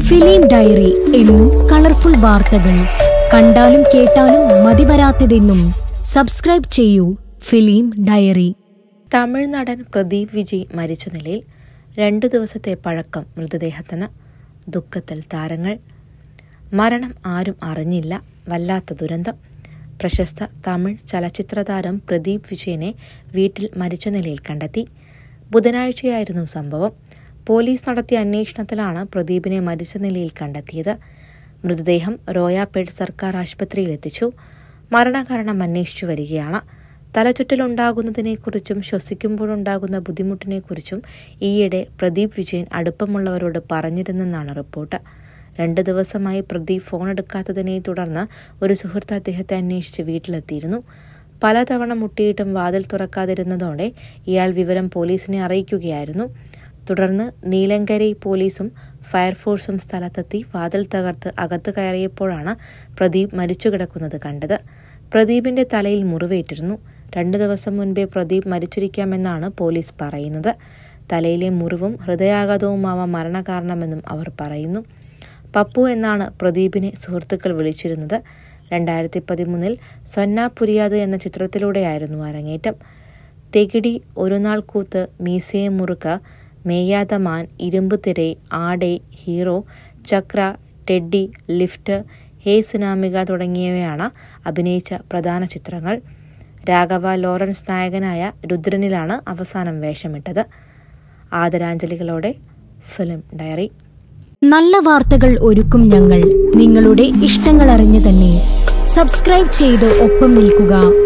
Film diary എന്നും colourful വാർത്തകൾ കണ്ടാലും കേട്ടാലും മതിവരാത്തതെന്നും സബ്സ്ക്രൈബ് ചെയ്യൂ ഫിലിം ഡയറി. തമിഴ് നടൻ പ്രദീപ് വിജയ് മരിച്ച നിലയിൽ 2 ദിവസത്തെ പഴക്കം മൃതദേഹത്തിന്. ദുഃഖത്തിൽ താരങ്ങൾ. മരണം ആരും അറിഞ്ഞില്ല, വല്ലാത്ത ദുരന്തം. പ്രശസ്ത തമിഴ് ചലച്ചിത്ര താരം പ്രദീപ് വിജയനെ വീട്ടിൽ മരിച്ച നിലയിൽ കണ്ടെത്തി. ബുധനാഴ്ചയായിരുന്നു സംഭവം. പോലീസ് നടത്തിയ അന്വേഷണത്തിലാണ് പ്രദീപിനെ മരിച്ച നിലയിൽ കണ്ടെത്തിയത്. മൃതദേഹം റോയാപേട്ട് സർക്കാർ ആശുപത്രിയിൽ എത്തിച്ചു. മരണകാരണം അന്വേഷിച്ചു വരികയാണ്. തലചുറ്റലുണ്ടാകുന്നതിനെക്കുറിച്ചും ശ്വസിക്കുമ്പോഴുണ്ടാകുന്ന ബുദ്ധിമുട്ടിനെക്കുറിച്ചും ഈയിടെ പ്രദീപ് വിജയൻ അടുപ്പമുള്ളവരോട് പറഞ്ഞിരുന്നെന്നാണ് റിപ്പോർട്ട്. 2 ദിവസമായി പ്രദീപ് ഫോണെടുക്കാത്തതിനെ തുടർന്ന് ഒരു സുഹൃത്ത് അദ്ദേഹത്തെ അന്വേഷിച്ച് വീട്ടിലെത്തിയിരുന്നു. പലതവണ മുട്ടിയിട്ടും വാതിൽ തുറക്കാതിരുന്നതോടെ ഇയാൾ വിവരം പോലീസിനെ അറിയിക്കുകയായിരുന്നു. തുടർന്ന് നീലങ്കരൈ പോലീസും ഫയർഫോഴ്സും സ്ഥലത്തെത്തി വാതിൽ തകർത്ത് അകത്ത് കയറിയപ്പോഴാണ് പ്രദീപ് മരിച്ചുകിടക്കുന്നത് കണ്ടത്. പ്രദീപിന്റെ തലയിൽ മുറിവേറ്റിരുന്നു. 2 ദിവസം മുൻപേ പ്രദീപ് മരിച്ചിരിക്കാമെന്നാണ് പോലീസ് പറയുന്നത്. തലയിലെ മുറിവും ഹൃദയാഘാതവുമാവാം മരണകാരണമെന്നും അവർ പറയുന്നു. പപ്പു എന്നാണ് പ്രദീപിനെ സുഹൃത്തുക്കൾ വിളിച്ചിരുന്നത്. 2013 സൊന്ന പുരിയാത് എന്ന ചിത്രത്തിലൂടെയായിരുന്നു അരങ്ങേറ്റം. തെകിടി, ഒരു നാൾ കൂത്ത്, മീസയെ മുറുക്ക, Meyaadha Maan, Irumbu Thirai, Aadai, hero, Chakra, teddy, lift, hey Sinamika തുടങ്ങിയവയാണ് അഭിനയിച്ച പ്രധാന ചിത്രങ്ങൾ. രാഘവ ലോറൻസ് നായകനായ രുദ്രനിലാണ് അവസാനം വേഷമിട്ടത്. ആദരാഞ്ജലികളോടെ ഫിലിം ഡയറി. നല്ല വാർത്തകൾ ഒരുക്കും ഞങ്ങൾ. നിങ്ങളുടെ ഇഷ്ടങ്ങൾ അറിഞ്ഞു തന്നെ സബ്സ്ക്രൈബ് ചെയ്ത് ഒപ്പം നിൽക്കുക.